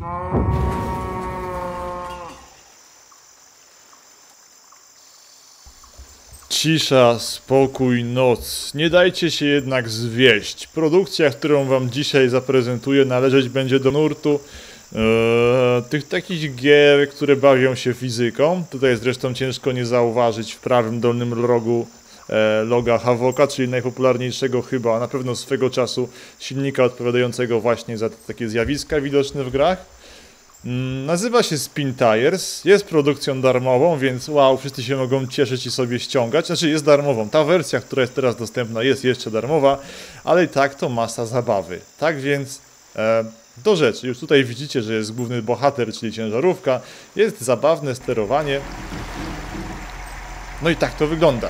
Cisza, spokój, noc. Nie dajcie się jednak zwieść. Produkcja, którą wam dzisiaj zaprezentuję, należeć będzie do nurtu tych takich gier, które bawią się fizyką. Tutaj zresztą ciężko nie zauważyć w prawym dolnym rogu loga Havoca, czyli najpopularniejszego chyba, na pewno swego czasu, silnika odpowiadającego właśnie za takie zjawiska widoczne w grach. Nazywa się Spin Tires, jest produkcją darmową, więc wow, wszyscy się mogą cieszyć i sobie ściągać. Znaczy jest darmową, ta wersja, która jest teraz dostępna, jest jeszcze darmowa, ale i tak to masa zabawy. Tak więc do rzeczy, już tutaj widzicie, że jest główny bohater, czyli ciężarówka, jest zabawne sterowanie. No i tak to wygląda.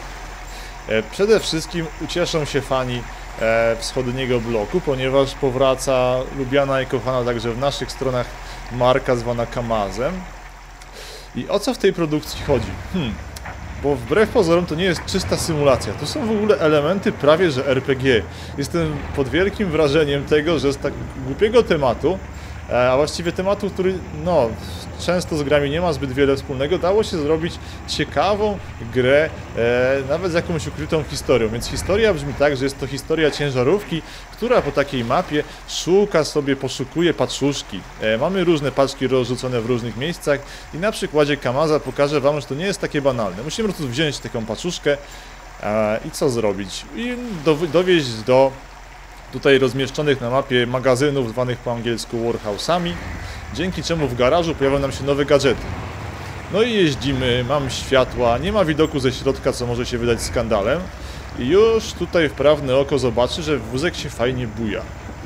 Przede wszystkim ucieszą się fani wschodniego bloku, ponieważ powraca lubiana i kochana także w naszych stronach marka zwana Kamazem. I o co w tej produkcji chodzi? Bo wbrew pozorom to nie jest czysta symulacja, to są w ogóle elementy prawie że RPG. Jestem pod wielkim wrażeniem tego, że z tak głupiego tematu, a właściwie tematu, który no często z grami nie ma zbyt wiele wspólnego, dało się zrobić ciekawą grę, nawet z jakąś ukrytą historią. Więc historia brzmi tak, że jest to historia ciężarówki, która po takiej mapie poszukuje paczuszki. Mamy różne paczki rozrzucone w różnych miejscach i na przykładzie Kamaza pokażę wam, że to nie jest takie banalne. Musimy po prostu wziąć taką paczuszkę i co zrobić? I dowieźć do tutaj rozmieszczonych na mapie magazynów zwanych po angielsku warehouse'ami, dzięki czemu w garażu pojawią nam się nowe gadżety. No i jeździmy, mam światła, nie ma widoku ze środka, co może się wydać skandalem. I już tutaj wprawne oko zobaczy, że wózek się fajnie buja.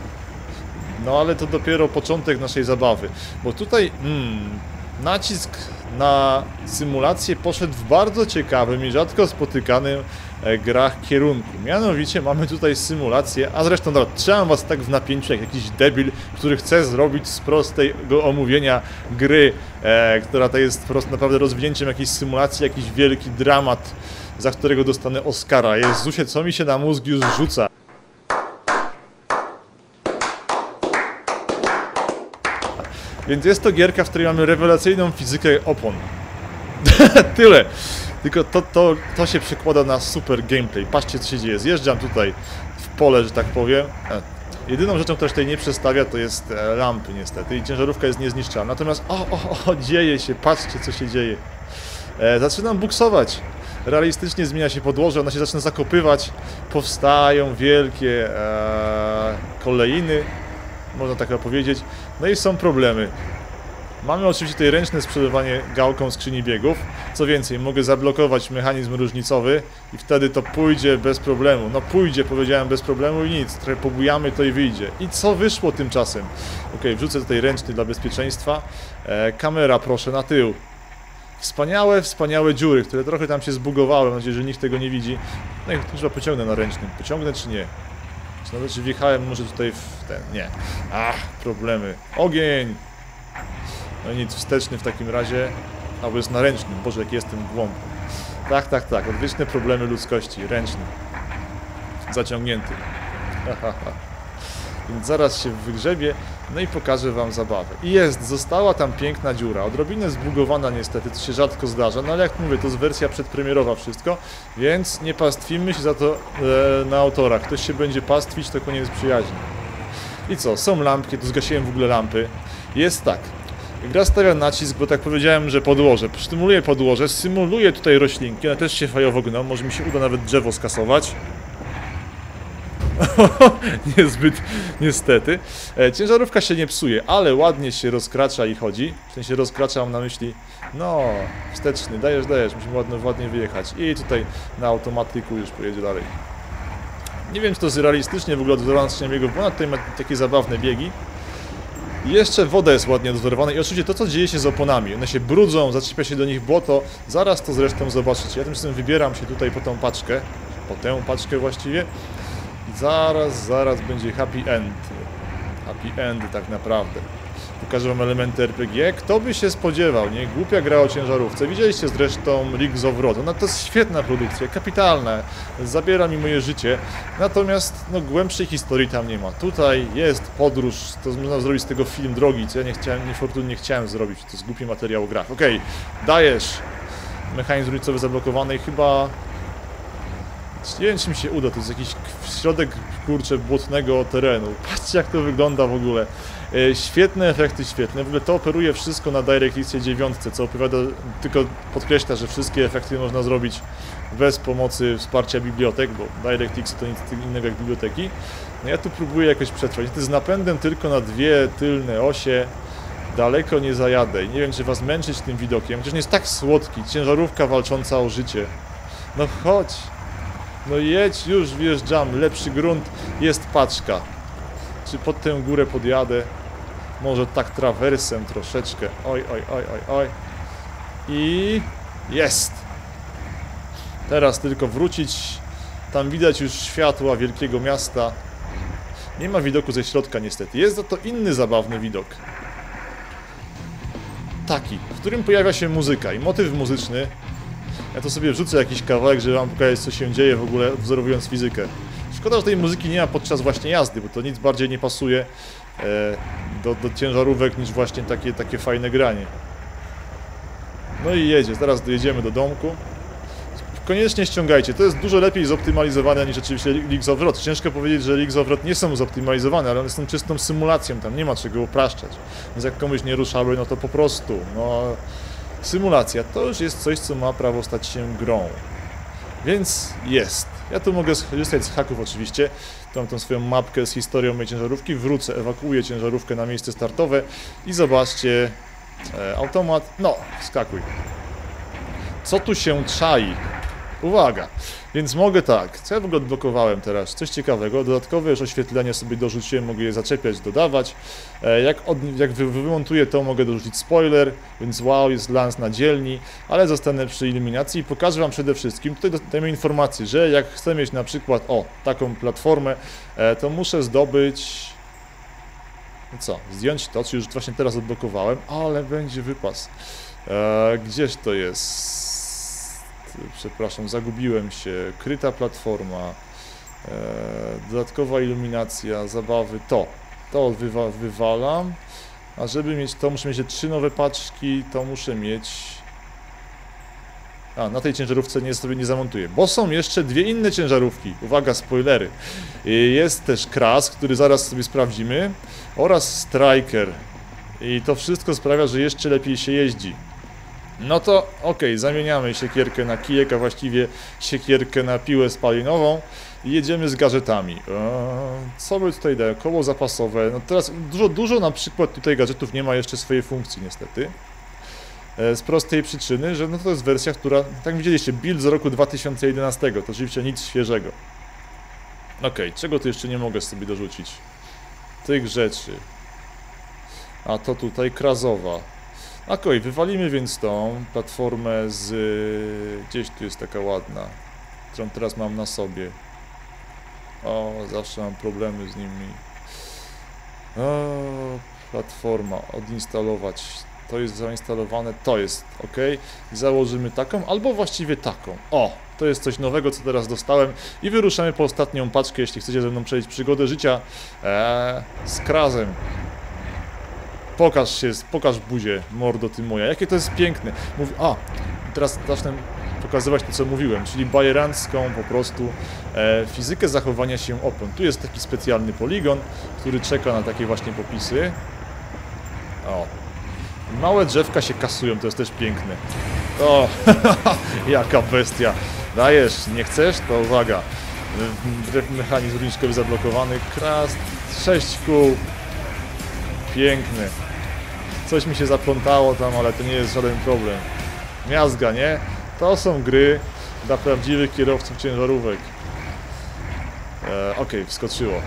No ale to dopiero początek naszej zabawy, bo tutaj nacisk na symulację poszedł w bardzo ciekawym i rzadko spotykanym grach kierunku. Mianowicie mamy tutaj symulację, a zresztą no, trzymam was tak w napięciu jak jakiś debil, który chce zrobić z prostego omówienia gry, która to jest po prostu naprawdę rozwinięciem jakiejś symulacji, jakiś wielki dramat, za którego dostanę Oscara. Jezusie, co mi się na mózg już rzuca. Więc jest to gierka, w której mamy rewelacyjną fizykę opon. Tyle. Tylko to się przekłada na super gameplay. Patrzcie, co się dzieje. Zjeżdżam tutaj w pole, że tak powiem. Jedyną rzeczą, która się tutaj nie przestawia, to jest lampy niestety. I ciężarówka jest niezniszczalna. Natomiast dzieje się. Patrzcie, co się dzieje. Zaczynam buksować. Realistycznie zmienia się podłoże, ona się zaczyna zakopywać. Powstają wielkie kolejny, można tak powiedzieć. No i są problemy. Mamy oczywiście tutaj ręczne sprzedawanie gałką skrzyni biegów. Co więcej, mogę zablokować mechanizm różnicowy i wtedy to pójdzie bez problemu. No pójdzie, powiedziałem, bez problemu i nic. Trochę pobujamy, to i wyjdzie. I co wyszło tymczasem? Ok, wrzucę tutaj ręczny dla bezpieczeństwa. Kamera, proszę, na tył. Wspaniałe dziury, które trochę tam się zbugowały. Mam nadzieję, że nikt tego nie widzi. No i chyba pociągnę na ręcznym. Pociągnę czy nie? Czy wjechałem może tutaj w ten... Nie. Problemy. Ogień! No i nic, wsteczny w takim razie. Albo jest na ręcznym. Boże, jaki jestem głąb. Tak. Odwieczne problemy ludzkości. Ręczny. Zaciągnięty. Więc zaraz się wygrzebie, no i pokażę wam zabawę. I została tam piękna dziura. Odrobinę zbugowana niestety, to się rzadko zdarza, no ale jak mówię, to jest wersja przedpremierowa wszystko, więc nie pastwimy się za to na autorach. Ktoś się będzie pastwić, to koniec przyjaźni. I co? Są lampki, tu zgasiłem w ogóle lampy. Jest tak. Gra stawia nacisk, bo tak powiedziałem, że podłoże. Stymuluje podłoże, symuluje tutaj roślinki, one też się fajowo gną, może mi się uda nawet drzewo skasować. Niezbyt, niestety. Ciężarówka się nie psuje, ale ładnie się rozkracza i chodzi. W sensie rozkracza, mam na myśli, no, wsteczny, dajesz, musimy ładnie wyjechać. I tutaj na automatyku już pojedzie dalej. Nie wiem, czy to jest realistycznie w ogóle odzorowane z biegów, bo tutaj ma takie zabawne biegi. I jeszcze woda jest ładnie odzorowana i oczywiście to, co dzieje się z oponami. One się brudzą, zaczepia się do nich błoto. Zaraz to zresztą zobaczycie. Ja tymczasem wybieram się tutaj po tę paczkę właściwie. I zaraz będzie happy end. Happy end tak naprawdę. Pokażę wam elementy RPG. Kto by się spodziewał, nie? Głupia gra o ciężarówce. Widzieliście zresztą Leagues of Road. No to jest świetna produkcja, kapitalna. Zabiera mi moje życie. Natomiast no, głębszej historii tam nie ma. Tutaj jest podróż, to można zrobić z tego film drogi, co ja niefortunnie chciałem zrobić. To jest głupi materiał o grach. Okej, dajesz. Mechanizm różnicowy zablokowany i chyba... Nie wiem, czy mi się uda, to jest jakiś środek, kurczę, błotnego terenu. Patrzcie, jak to wygląda w ogóle. Świetne efekty, świetne. W ogóle to operuje wszystko na DirectXie 9, co opowiada, tylko podkreśla, że wszystkie efekty można zrobić bez pomocy wsparcia bibliotek, bo DirectX to nic innego jak biblioteki. No ja tu próbuję jakoś przetrwać. To jest napędem tylko na dwie tylne osie. Daleko nie zajadę i nie wiem, czy was męczyć tym widokiem, chociaż nie jest tak słodki. Ciężarówka walcząca o życie. No chodź. No jedź, już wjeżdżamy, lepszy grunt, jest paczka. Czy pod tę górę podjadę? Może tak trawersem troszeczkę. Oj, oj, oj, oj, oj. I... jest! Teraz tylko wrócić. Tam widać już światła wielkiego miasta. Nie ma widoku ze środka niestety. Jest za to inny zabawny widok. Taki, w którym pojawia się muzyka i motyw muzyczny. Ja to sobie wrzucę jakiś kawałek, żeby wam pokazać, co się dzieje w ogóle, wzorowując fizykę. Szkoda, że tej muzyki nie ma podczas właśnie jazdy, bo to nic bardziej nie pasuje do ciężarówek niż właśnie takie fajne granie. No i jedzie, zaraz dojedziemy do domku. Koniecznie ściągajcie, to jest dużo lepiej zoptymalizowane niż oczywiście Leagues of Road. Ciężko powiedzieć, że Leagues of Road nie są zoptymalizowane, ale one są czystą symulacją, tam nie ma czego upraszczać. Więc jak komuś nie ruszały, no to po prostu, no... Symulacja to już jest coś, co ma prawo stać się grą. Więc jest. Ja tu mogę skorzystać z haków oczywiście. Tu mam tą swoją mapkę z historią mojej ciężarówki. Wrócę, ewakuuję ciężarówkę na miejsce startowe i zobaczcie, automat, no, wskakuj. Co tu się czai? Uwaga! Więc mogę tak, co ja w ogóle odblokowałem teraz? Coś ciekawego, dodatkowe już oświetlenie sobie dorzuciłem, mogę je zaczepiać, dodawać. Jak wymontuję to, mogę dorzucić spoiler, więc wow, jest lans na dzielni, ale zostanę przy iluminacji i pokażę wam przede wszystkim, tutaj dajemy informację, że jak chcę mieć na przykład, taką platformę, to muszę zdobyć... No co, zdjąć to, czy już właśnie teraz odblokowałem, ale będzie wypas. Gdzież to jest? Przepraszam, zagubiłem się. Kryta platforma, dodatkowa iluminacja, zabawy, to wywalam, a żeby mieć to, muszę mieć 3 nowe paczki, to muszę mieć... na tej ciężarówce sobie nie zamontuję, bo są jeszcze dwie inne ciężarówki. Uwaga, spoilery. Jest też Kras, który zaraz sobie sprawdzimy, oraz Striker. I to wszystko sprawia, że jeszcze lepiej się jeździ. No to okej, zamieniamy siekierkę na kijek, a właściwie siekierkę na piłę spalinową i jedziemy z gadżetami. Co by tutaj daje? Koło zapasowe. No teraz dużo na przykład tutaj gadżetów nie ma jeszcze swojej funkcji niestety. Z prostej przyczyny, że no to jest wersja, która, tak widzieliście, build z roku 2011, to oczywiście nic świeżego. Okej, czego tu jeszcze nie mogę sobie dorzucić? Tych rzeczy. A to tutaj krazowa. Okej, wywalimy więc tą platformę z... Gdzieś tu jest taka ładna, którą teraz mam na sobie. Zawsze mam problemy z nimi. Platforma, odinstalować. To jest zainstalowane, to jest ok. Założymy taką, albo właściwie taką. To jest coś nowego, co teraz dostałem. I wyruszamy po ostatnią paczkę, jeśli chcecie ze mną przejść przygodę życia z Krasem. Pokaż buzię, mordo ty moja. Jakie to jest piękne. Teraz zacznę pokazywać to, co mówiłem, czyli bajerancką po prostu fizykę zachowania się opon. Tu jest taki specjalny poligon, który czeka na takie właśnie popisy. Małe drzewka się kasują, to jest też piękne. Jaka bestia. Dajesz, nie chcesz? To uwaga. Mechanizm różniczkowy zablokowany. Kras, 6 kół. Piękny. Coś mi się zaplątało tam, ale to nie jest żaden problem. Miazga, nie? To są gry dla prawdziwych kierowców ciężarówek. Okej, wskoczyło.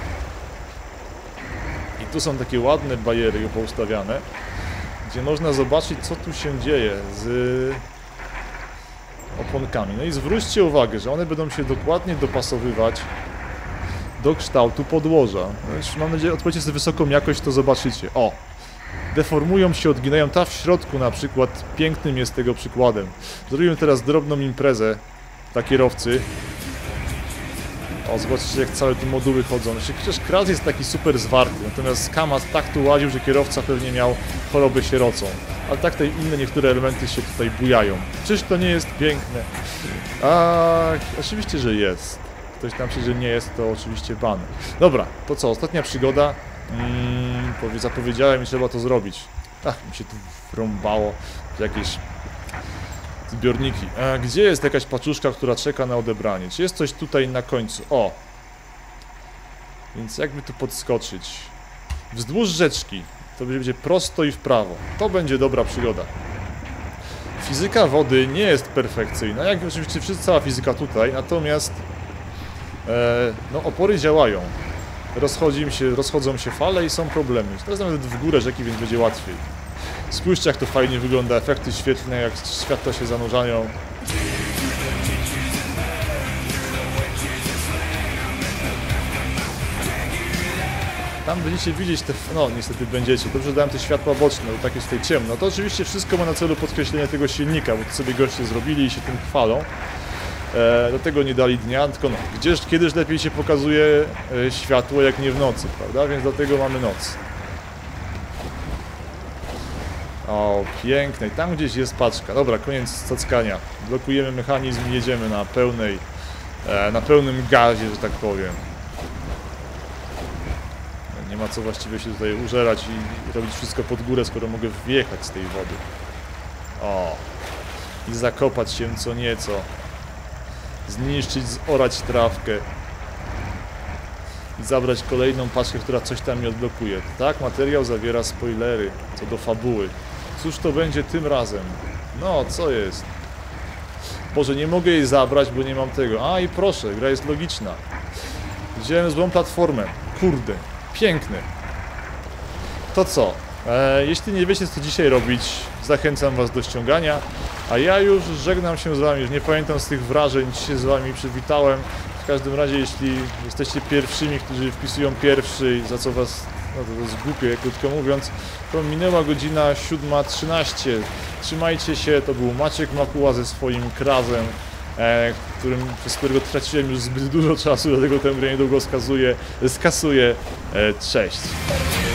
I tu są takie ładne bariery poustawiane, gdzie można zobaczyć, co tu się dzieje z oponkami. No i zwróćcie uwagę, że one będą się dokładnie dopasowywać do kształtu podłoża. No już mam nadzieję, odpowiecie sobie wysoką jakość, to zobaczycie. deformują się, odginają. Ta w środku na przykład pięknym jest tego przykładem. Zrobimy teraz drobną imprezę dla kierowcy. O, zobaczcie jak całe te moduły chodzą. Przecież Kraz jest taki super zwarty, natomiast Kamaz tak tu łaził, że kierowca pewnie miał chorobę sierocą. Ale tak te inne niektóre elementy się tutaj bujają. Czyż to nie jest piękne? Oczywiście, że jest. Ktoś tam pisze, że nie jest, to oczywiście ban. Dobra, to co? Ostatnia przygoda. Zapowiedziałem i trzeba to zrobić. Mi się tu wrąbało jakieś zbiorniki. Gdzie jest jakaś paczuszka, która czeka na odebranie? Czy jest coś tutaj na końcu? O! Więc jakby tu podskoczyć? Wzdłuż rzeczki. To będzie prosto i w prawo. To będzie dobra przygoda. Fizyka wody nie jest perfekcyjna, jak oczywiście cała fizyka tutaj, natomiast no opory działają. Rozchodzą się fale i są problemy. Teraz nawet w górę rzeki, więc będzie łatwiej. Spójrzcie jak to fajnie wygląda, efekty świetlne, jak światła się zanurzają. Tam będziecie widzieć te... No niestety będziecie. Dobrze dałem te światła boczne, bo tak jest tutaj ciemno. To oczywiście wszystko ma na celu podkreślenie tego silnika, bo to sobie goście zrobili i się tym chwalą. Dlatego nie dali dnia, tylko no, kiedyż lepiej się pokazuje światło jak nie w nocy, prawda? Więc dlatego mamy noc. O, piękne. I tam gdzieś jest paczka. Dobra, koniec cackania. Blokujemy mechanizm i jedziemy na pełnym gazie, że tak powiem. Nie ma co właściwie się tutaj użerać i robić wszystko pod górę, skoro mogę wjechać z tej wody. O. I zakopać się co nieco. Zniszczyć, zorać trawkę. I zabrać kolejną paczkę, która coś tam mi odblokuje. Tak, materiał zawiera spoilery co do fabuły. Cóż to będzie tym razem? No, co jest? Boże, nie mogę jej zabrać, bo nie mam tego. I proszę, gra jest logiczna. Wziąłem złą platformę. Kurde, piękny. To co? Jeśli nie wiecie, co dzisiaj robić, zachęcam was do ściągania. A ja już żegnam się z wami, już nie pamiętam z tych wrażeń, się z wami przywitałem. W każdym razie, jeśli jesteście pierwszymi, którzy wpisują pierwszy, za co was, no to jest głupie, krótko mówiąc, to minęła godzina 7:13. Trzymajcie się, to był Maciek Makuła ze swoim Krazem, przez którego traciłem już zbyt dużo czasu, dlatego tę grę niedługo skasuję. Cześć!